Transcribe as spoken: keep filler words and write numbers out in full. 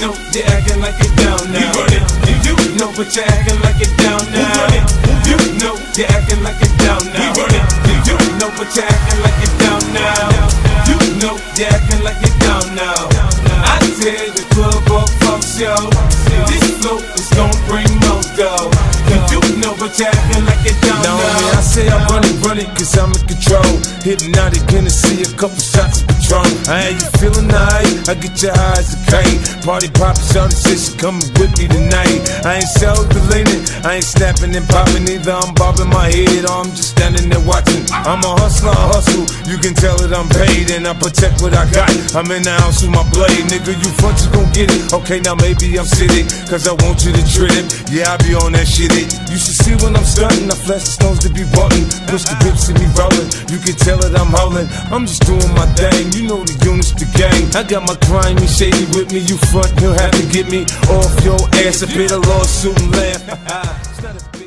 know you're acting like it down now. You run it, you know, but you're acting like it down now. Who run it? You know you're acting like it down now. We run it, you know, but you're acting like it down now. You know you're acting like it down now. I tear the club up from show. This flow is gon' bring more dough. You know but you're acting like it down now. No, I say I run it, run it, cause I'm in control. Hypnotic, gonna see a couple shots of Patron. I ain't you feeling nice, I get your eyes a kite. Party poppin', shawty said she coming with me tonight. I ain't self-deleting, I ain't snapping and popping either. I'm bobbing my head or I'm just standing there watching. I'm a hustler, I hustle, you can tell that I'm paid. And I protect what I got, I'm in the house with my blade. Nigga, you front, you gon' get it. Okay, now maybe I'm sitting, cause I want you to trip. Yeah, I be on that shit it. You should see when I'm stunting, I flash the stones to be wanting. Push the whips and me rolling, you can tell that I'm holding. I'm just doing my thing, you know the units, the gang. I got my grimy shady with me, you front, you'll have to get me off your ass. I pay the lawsuit and laugh.